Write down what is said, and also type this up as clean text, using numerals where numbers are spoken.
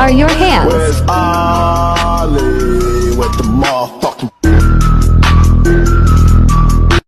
are your hands. Where's Ollie with the motherfucking